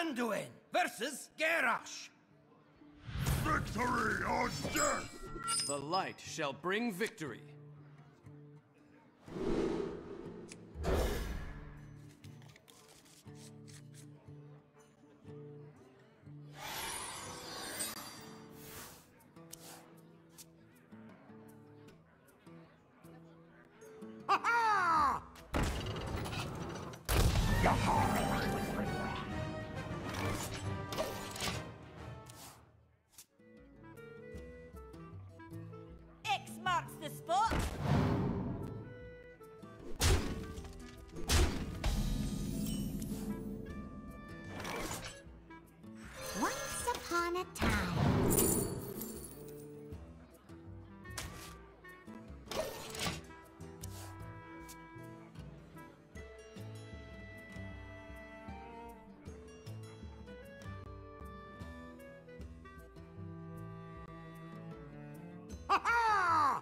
Anduin versus Garrosh. Victory or death! The light shall bring victory. Ha-ha! X marks the spot. Once upon a time. Ha-ha!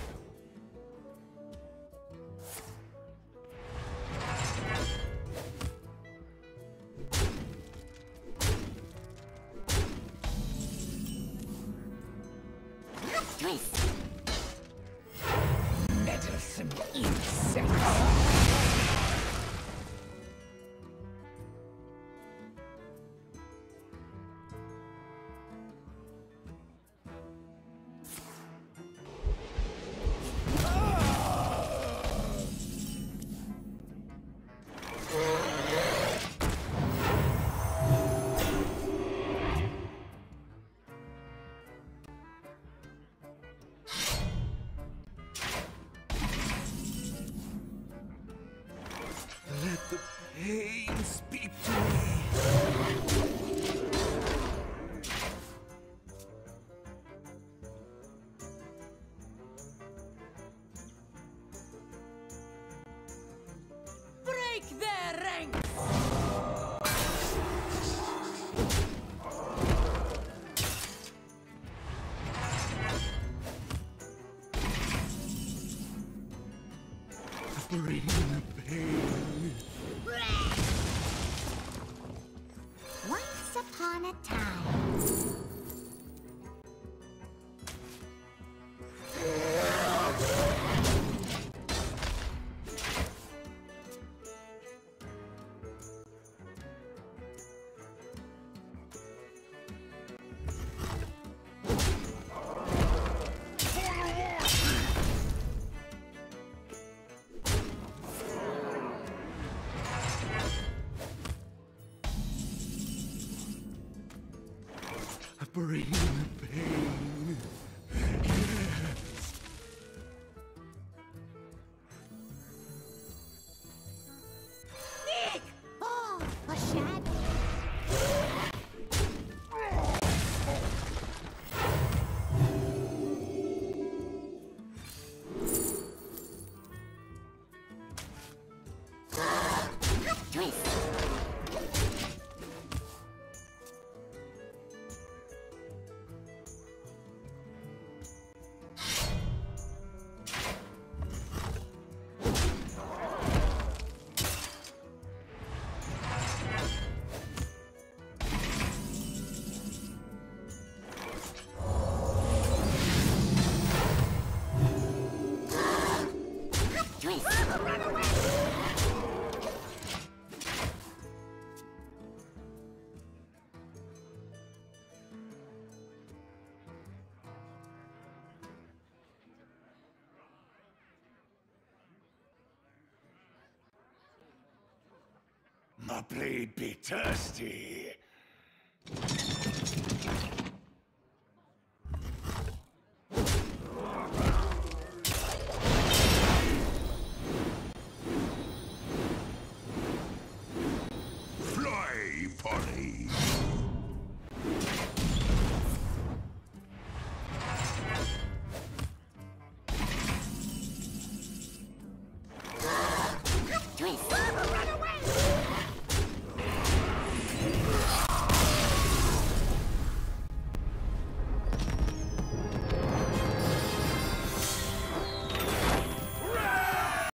Meddlesome insects! Let the pain speak to me. Break their ranks. Bring the pain. Once upon a time. Bring the pain. Nick! Oh, a shadow. My blade be thirsty. Fly, Polly. Drink.